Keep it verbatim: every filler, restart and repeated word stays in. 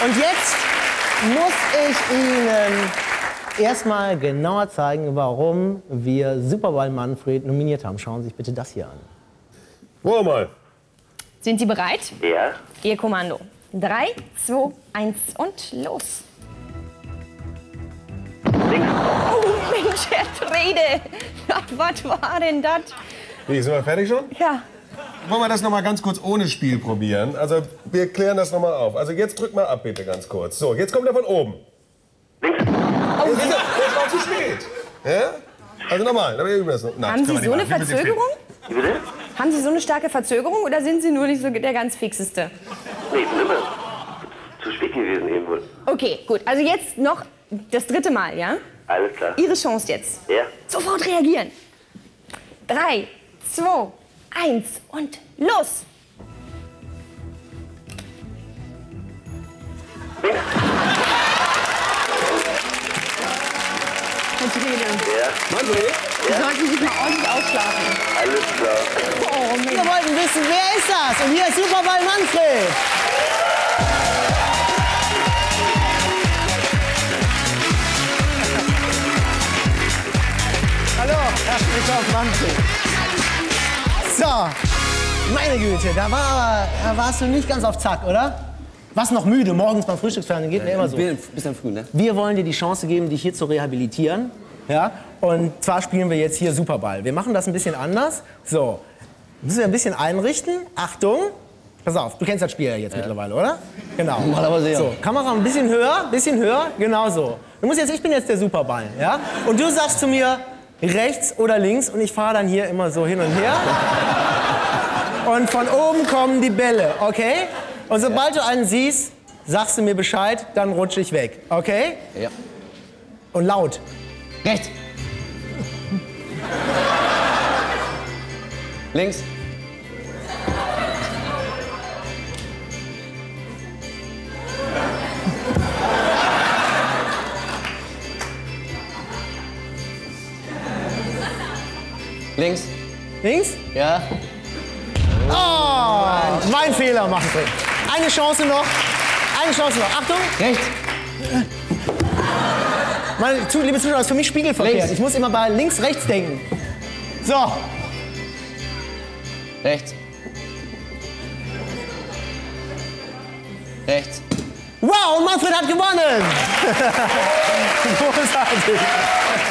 Und jetzt muss ich Ihnen erstmal genauer zeigen, warum wir Superball Manfred nominiert haben. Schauen Sie sich bitte das hier an. Wollen wir mal. Sind Sie bereit? Ja. Ihr Kommando. Drei, zwei, eins und los. Oh Mensch, Herr Trede. Ja, was war denn das? Wie, sind wir fertig schon? Ja. Wollen wir das noch mal ganz kurz ohne Spiel probieren? Also, wir klären das noch mal auf. Also, jetzt drück mal ab, bitte, ganz kurz. So, jetzt kommt er von oben. Links. Oh, das war zu spät. Ja? Also, nochmal. Haben Sie so eine Verzögerung? Wie bitte? Haben Sie so eine starke Verzögerung oder sind Sie nur nicht so der ganz fixeste? Nee, nimmer. Zu spät gewesen eben wohl. Okay, gut. Also jetzt noch das dritte Mal, ja? Alles klar. Ihre Chance jetzt. Ja. Sofort reagieren. Drei, zwei, eins und los. Links. Herr Trede, Ja. Manfred? Sie sollten sich mal ordentlich ausschlafen. Alles klar. Oh, Mensch. Wir wollten wissen, wer ist das? Und hier ist Superball Manfred. Hallo, herzlich willkommen, Manfred. So, meine Güte, da, war, da warst du nicht ganz auf Zack, oder? Warst noch müde, morgens beim Frühstücksfernsehen, geht mir immer so. Ein bisschen früh, ne? Wir wollen dir die Chance geben, dich hier zu rehabilitieren. Ja? Und zwar spielen wir jetzt hier Superball. Wir machen das ein bisschen anders. So, müssen wir ein bisschen einrichten. Achtung, pass auf, du kennst das Spiel ja jetzt ja. mittlerweile, oder? Genau. Normalerweise ja. So, Kamera ein bisschen höher, ein bisschen höher, genau so. Du musst jetzt, ich bin jetzt der Superball, ja? Und du sagst zu mir rechts oder links und ich fahre dann hier immer so hin und her. Und von oben kommen die Bälle, okay? Und sobald du einen siehst, sagst du mir Bescheid, dann rutsche ich weg, okay? Ja. Und laut. Rechts. Links. Links. Links? Ja. Oh, mein Fehler, Manfred. Eine Chance noch. Eine Chance noch. Achtung. Rechts. Meine, zu, liebe Zuschauer, das ist für mich spiegelverkehrt. Links. Ich muss immer bei links, rechts denken. So. Rechts. Rechts. Wow, und Manfred hat gewonnen. Großartig.